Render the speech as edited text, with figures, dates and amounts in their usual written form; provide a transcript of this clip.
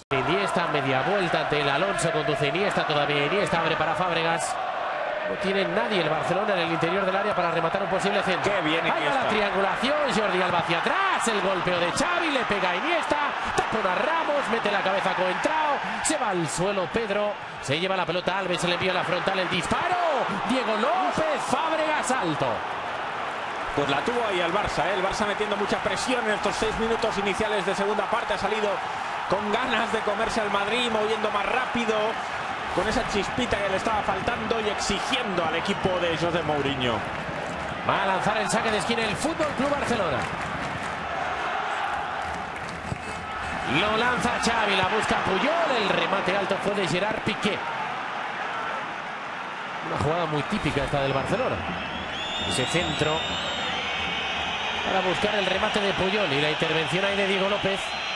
Iniesta, media vuelta ante el Alonso, conduce Iniesta, todavía Iniesta, abre para Fábregas. No tiene nadie el Barcelona en el interior del área para rematar un posible centro. Qué bien Iniesta. Ahí va la triangulación, Jordi Alba hacia atrás, el golpeo de Xavi, le pega a Iniesta, tapa a Ramos, mete la cabeza a Coentrao, se va al suelo Pedro, se lleva la pelota Alves, se le envía la frontal, el disparo, Diego López, Fábregas, alto. Pues la tuvo ahí el Barça, el Barça metiendo mucha presión en estos 6 minutos iniciales de segunda parte, ha salido con ganas de comerse al Madrid, moviendo más rápido, con esa chispita que le estaba faltando y exigiendo al equipo de José Mourinho. Va a lanzar el saque de esquina el Fútbol Club Barcelona. Lo lanza Xavi, la busca Puyol, el remate alto fue de Gerard Piqué. Una jugada muy típica esta del Barcelona. Ese centro para buscar el remate de Puyol y la intervención ahí de Diego López.